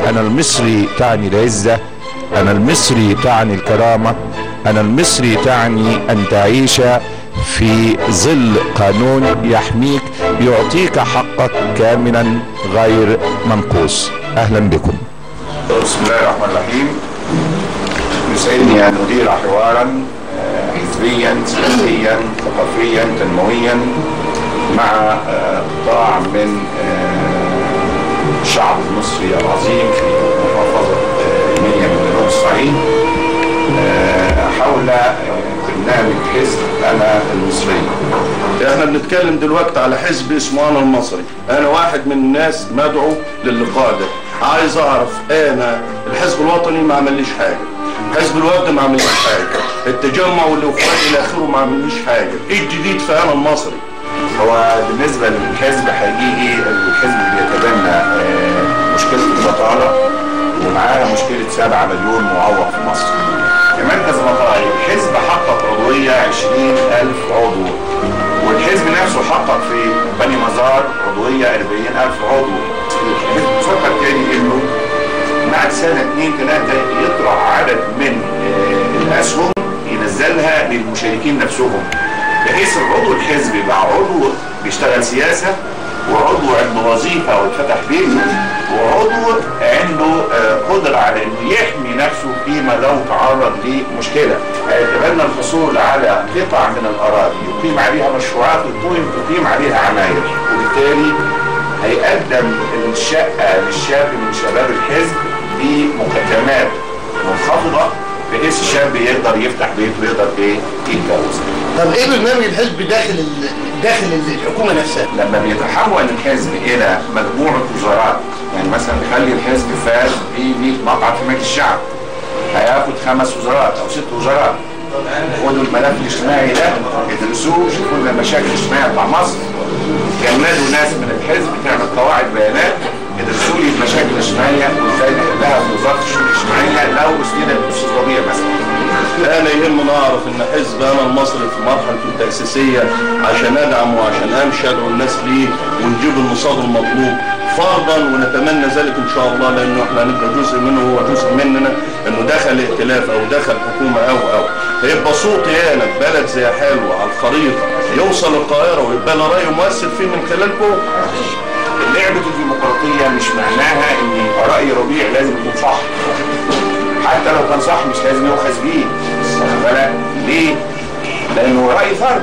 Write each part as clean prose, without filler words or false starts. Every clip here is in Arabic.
أنا المصري تعني العزة، أنا المصري تعني الكرامة، أنا المصري تعني أن تعيش في ظل قانون يحميك يعطيك حقك كاملا غير منقوص. أهلا بكم. بسم الله الرحمن الرحيم. يسعدني أن أدير حوارا حزبيا سياسيا ثقافيا تنمويا مع قطاع من الشعب المصري العظيم في محافظة المنيا من جنوب الصعيد حول برنامج حزب أنا المصري. احنا بنتكلم دلوقتي على حزب اسمه أنا المصري. أنا واحد من الناس مدعو للقاء ده. عايز أعرف أنا الحزب الوطني ما عمليش حاجة، حزب الوفد ما عمليش حاجة، التجمع والوفاد إلى آخره ما عمليش حاجة. إيه الجديد في أنا المصري؟ هو بالنسبة للحزب حقيقي الحزب بيتبنى مشكلة البطالة ومعاها مشكلة 7 مليون معوق في مصر. كمركز مطالب الحزب حقق عضوية 20,000 عضو، والحزب نفسه حقق في بني مزار عضوية 40,000 عضو. الحزب بيفكر تاني انه بعد سنة 2-3 يطرح عدد من الأسهم ينزلها للمشاركين نفسهم، بحيث العضو الحزب يبقى عضو بيشتغل سياسة، وعضو عنده وظيفة واتفتح بيته، وعضو عنده قدرة على انه يحمي نفسه فيما لو تعرض لمشكلة. هيتبنى الحصول على قطع من الأراضي يقيم عليها مشروعات ويقيم عليها عماير، وبالتالي هيقدم الشقة للشاب من شباب الحزب بمقدمات منخفضة بحيث الشاب يقدر يفتح بيت ويقدر يتجوز. طب ايه برنامج الحزب داخل الحكومة نفسها؟ لما بيتحول الحزب الى مجموعة وزارات، يعني مثلا نخلي الحزب فاز ب 100 مقعد في مجلس الشعب، هياخد 5 وزارات او 6 وزارات. خدوا الملف الاجتماعي ده يدرسوه، يشوفوا لنا المشاكل الاجتماعية بتاع مصر، جندوا ناس من الحزب تعمل قواعد بيانات يدرسوا لي المشاكل الاجتماعية وازاي نحلها في وزارة الشؤون الاجتماعية لو اسندنا الاستاذ ربيع مثلا. أنا يهمني أعرف إن حزب أنا المصري في مرحلته التأسيسية عشان أدعم وعشان أمشي أدعو الناس ليه ونجيب المصادر المطلوب فرضا، ونتمنى ذلك إن شاء الله، لأنه إحنا هنبقى جزء منه وهو جزء مننا، إنه دخل ائتلاف أو دخل حكومة أو هيبقى صوتي أنا في بلد زي حلوة على الخريطة يوصل القاهرة ويبقى أنا رأي مؤثر فيه من خلالكم. لعبة الديمقراطية مش معناها إن رأي ربيع لازم يكون صح، حتى لو كان صح مش لازم يؤخذ بيه. واخد بالك؟ ليه؟ لأنه رأي فرد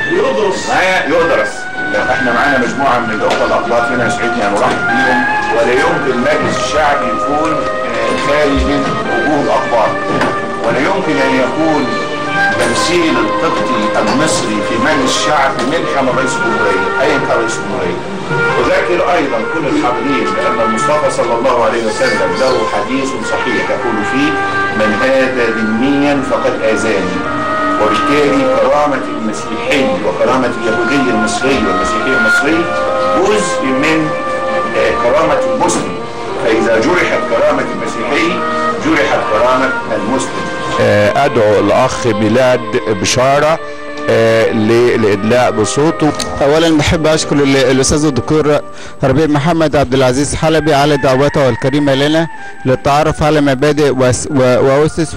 يدرس. احنا معانا مجموعة من الأخوة الأقباط هنا يسعدني أن أرحب بيهم، ولا يمكن مجلس الشعب يكون خالي من وجوه الأقباط، ولا يمكن أن يكون تمثيل القبطي المصري في مجلس الشعب منحة من رئيس الجمهورية أيا كان رئيس الجمهورية. أذكر أيضا كل الحاضرين بأن المصطفى صلى الله عليه وسلم له حديث صحيح يقول فيه: من آذى ذميا فقد آذاني. وبالتالي كرامة المسيحي وكرامة اليهودي المصري والمسيحي المصري جزء من كرامة المسلم، فإذا جرحت كرامة المسيحي جرحت كرامة المسلم. أدعو الأخ بلاد بشارة للإدلاء بصوته. أولا بحب أشكر الأستاذ الدكتور ربيع محمد عبد العزيز حلبي على دعوته الكريمة لنا للتعرف على مبادئ وأسس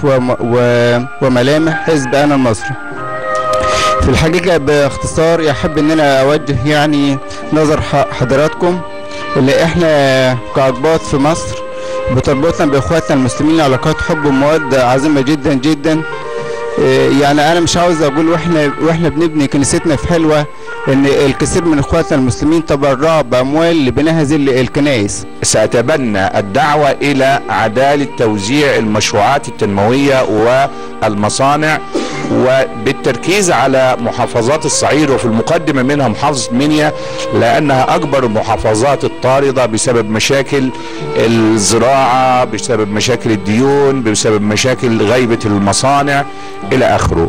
وملامح حزب أنا المصري. في الحقيقة باختصار يحب أن أنا أوجه يعني نظر حضراتكم اللي إحنا كأقباط في مصر بتربطنا بإخواتنا المسلمين علاقات حب ومودة عظيمة جدا جدا. يعني انا مش عاوز اقول واحنا بنبني كنيستنا في حلوة ان الكثير من اخواتنا المسلمين تبرعوا باموال لبناء هذه الكنائس. سأتبنى الدعوة الى عدالة توزيع المشروعات التنموية والمصانع، وبالتركيز على محافظات الصعيد وفي المقدمة منها محافظة منيا، لأنها أكبر المحافظات الطاردة بسبب مشاكل الزراعة، بسبب مشاكل الديون، بسبب مشاكل غيبة المصانع إلى آخره.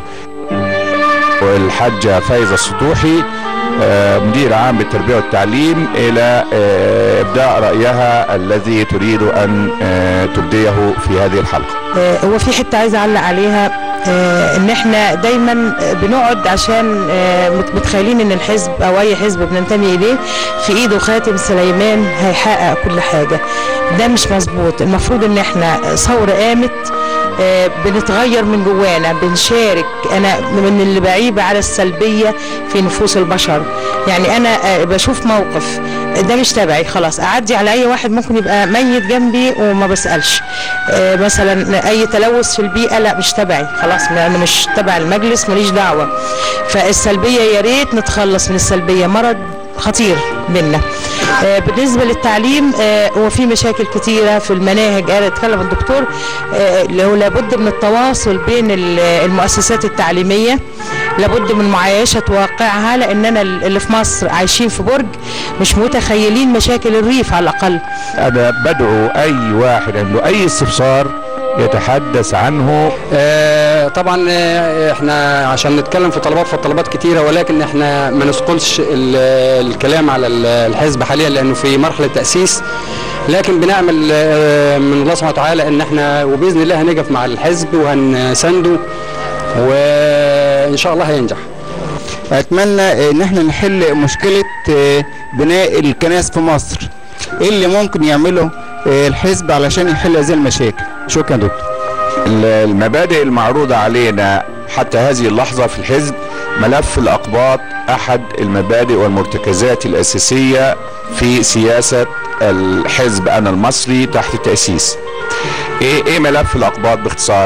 والحاجة فايزة السطوحي مدير عام بالتربية والتعليم إلى إبداء رأيها الذي تريد أن تبديه في هذه الحلقة. هو في حتة عايز أعلق عليها، ان احنا دايما بنقعد عشان متخيلين ان الحزب او اي حزب بننتمي اليه في ايده خاتم سليمان هيحقق كل حاجة. ده مش مظبوط. المفروض ان احنا ثورة قامت بنتغير من جوانا، بنشارك. انا من اللي بعيب على السلبية في نفوس البشر. يعني انا بشوف موقف ده مش تبعي، خلاص اعدي على اي واحد ممكن يبقى ميت جنبي وما بسألش. مثلا اي تلوث في البيئة، لا مش تبعي، خلاص انا مش تبع المجلس، ماليش دعوة. فالسلبية يا ريت نتخلص من السلبية، مرض خطير بينا. بالنسبة للتعليم هو في مشاكل كتيرة في المناهج. قال اتكلم الدكتور لو لابد من التواصل بين المؤسسات التعليمية، لابد من معايشة واقعها، لأننا اللي في مصر عايشين في برج، مش متخيلين مشاكل الريف على الأقل. أنا بدعو أي واحد عنده أي استفسار يتحدث عنه. طبعا احنا عشان نتكلم في طلبات، فالطلبات كتيرة، ولكن احنا ما نثقلش الكلام على الحزب حاليا لأنه في مرحلة تأسيس، لكن بنعمل من الله سبحانه وتعالى ان احنا وبإذن الله هنقف مع الحزب وهنسنده وإن شاء الله هينجح. أتمنى ان احنا نحل مشكلة بناء الكنائس في مصر. ايه اللي ممكن يعمله الحزب علشان يحل هذه المشاكل؟ شكرا دكتور. المبادئ المعروضة علينا حتى هذه اللحظة في الحزب، ملف الأقباط أحد المبادئ والمرتكزات الأساسية في سياسة الحزب أنا المصري تحت التأسيس. إيه ملف الأقباط باختصار؟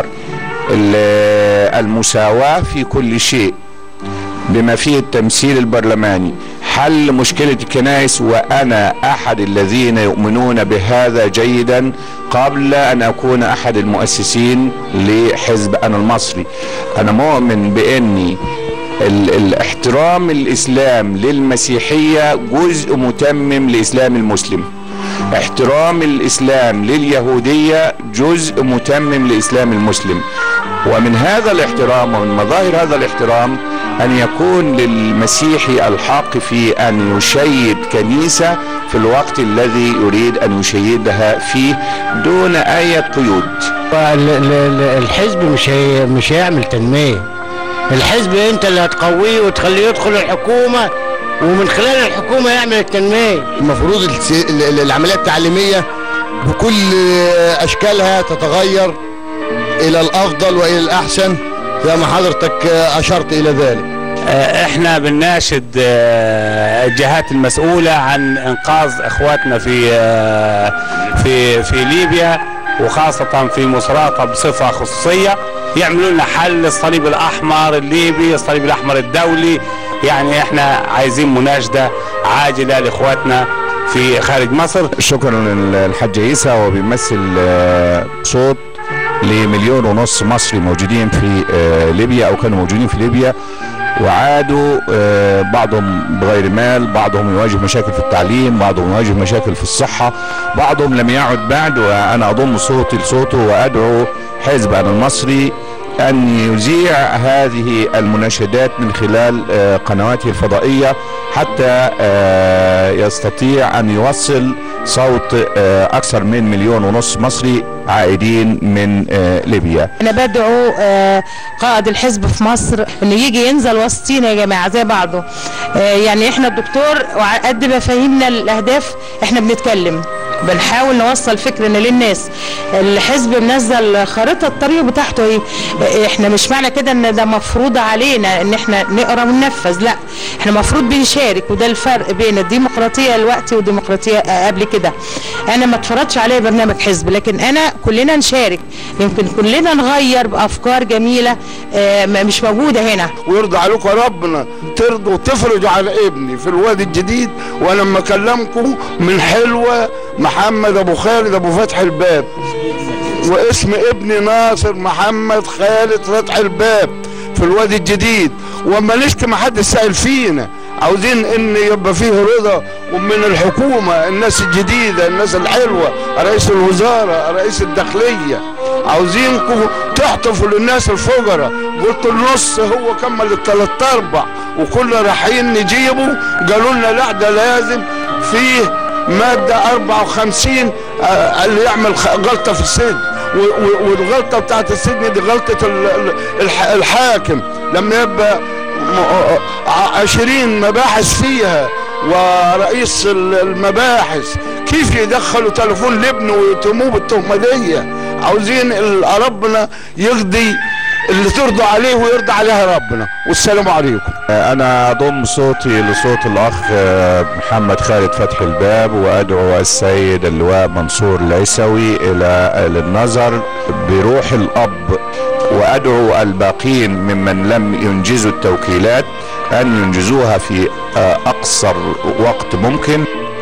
المساواة في كل شيء بما فيه التمثيل البرلماني، حل مشكلة الكنائس، وأنا أحد الذين يؤمنون بهذا جيدا قبل أن أكون أحد المؤسسين لحزب أنا المصري. أنا مؤمن بأني الاحترام الإسلام للمسيحية جزء متمم لإسلام المسلم، احترام الإسلام لليهودية جزء متمم لإسلام المسلم. ومن هذا الاحترام ومن مظاهر هذا الاحترام أن يكون للمسيحي الحق في أن يشيد كنيسة في الوقت الذي يريد أن يشيدها فيه دون أي قيود. الحزب مش هيعمل تنمية. الحزب أنت اللي هتقويه وتخليه يدخل الحكومة، ومن خلال الحكومة يعمل التنمية. المفروض العملية التعليمية بكل أشكالها تتغير إلى الأفضل وإلى الأحسن زي ما حضرتك أشرت إلى ذلك. احنا بنناشد الجهات المسؤولة عن انقاذ اخواتنا في ليبيا، وخاصة في مصراتة بصفة خصوصية، يعملوا لنا حل. الصليب الاحمر الليبي، الصليب الاحمر الدولي، يعني احنا عايزين مناشدة عاجلة لاخواتنا في خارج مصر. شكرا للحاج عيسى، وبيمثل صوت ل1.5 مليون مصري موجودين في ليبيا او كانوا موجودين في ليبيا وعادوا، بعضهم بغير مال، بعضهم يواجه مشاكل في التعليم، بعضهم يواجه مشاكل في الصحة، بعضهم لم يعد بعد. وانا اضم صوتي لصوته وادعو حزب أنا المصري أن يذيع هذه المناشدات من خلال قنواته الفضائية حتى يستطيع أن يوصل صوت أكثر من 1.5 مليون مصري عائدين من ليبيا. أنا بدعو قائد الحزب في مصر إنه يجي ينزل وسطينا يا جماعة زي بعضه. يعني إحنا الدكتور قد ما فهمنا الأهداف إحنا بنتكلم، بنحاول نوصل فكرنا للناس. الحزب منزل خارطة الطريق بتاعته ايه. احنا مش معنى كده ان ده مفروض علينا ان احنا نقرا وننفذ، لا احنا مفروض بنشارك. وده الفرق بين الديمقراطية الوقت والديمقراطية قبل كده. انا ما اتفرضش عليا برنامج حزب، لكن انا كلنا نشارك، يمكن كلنا نغير بافكار جميلة مش موجودة هنا. ويرضى عليكم ربنا ترضوا وتفرجوا على ابني في الوادي الجديد، وانا لما اكلمكم من حلوة محمد ابو خالد ابو فتح الباب، واسم ابني ناصر محمد خالد فتح الباب في الوادي الجديد. وما نشتم حد سائل فينا، عاوزين ان يبقى فيه رضا ومن الحكومة، الناس الجديدة، الناس الحلوة، رئيس الوزارة، رئيس الداخلية، عاوزينكم تحتفوا للناس الفقراء. قلت النص هو كمل ال3/4 وكنا رايحين نجيبه، قالوا لنا لا ده لازم فيه مادة 54 اللي يعمل غلطة في السجن. والغلطه بتاعت السجن دي غلطه الحاكم لما يبقى 20 مباحث فيها ورئيس المباحث كيف يدخلوا تليفون لابنه ويتهموه بالتهمه دي. عاوزين ربنا يقضي اللي ترضى عليه ويرضى عليها ربنا. والسلام عليكم. انا اضم صوتي لصوت الاخ محمد خالد فتحي الباب، وادعو السيد اللواء منصور العيسوي الى النظر بروح الاب، وادعو الباقين ممن لم ينجزوا التوكيلات ان ينجزوها في اقصر وقت ممكن.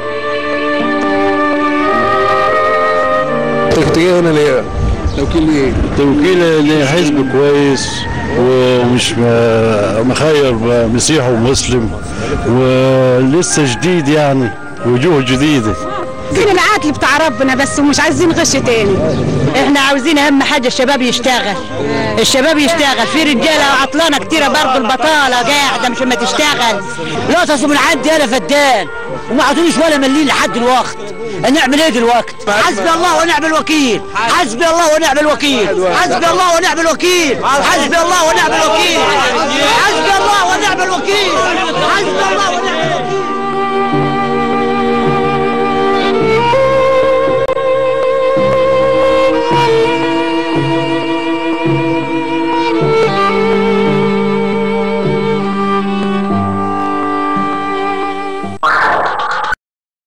هنا ليه؟ توكيل ايه؟ توكيل حزب كويس ومش مخير مسيحي ومسلم ولسه جديد يعني وجوه جديده. عايزين العدل بتاع ربنا بس ومش عايزين غش تاني. احنا عاوزين اهم حاجه الشباب يشتغل، الشباب يشتغل. في رجاله عطلانه كتيره برضه، البطاله قاعده مش ما تشتغل. لقطه من عندي انا فدان وما عطونيش ولا مليل لحد الوقت. نعمل ايه دلوقتي؟ حسبي الله ونعم الوكيل، حسبي الله ونعم الوكيل، حسبي الله ونعم الوكيل، حسبي الله ونعم الوكيل، حسبي الله ونعم الوكيل، حسبي الله ونعم الوكيل.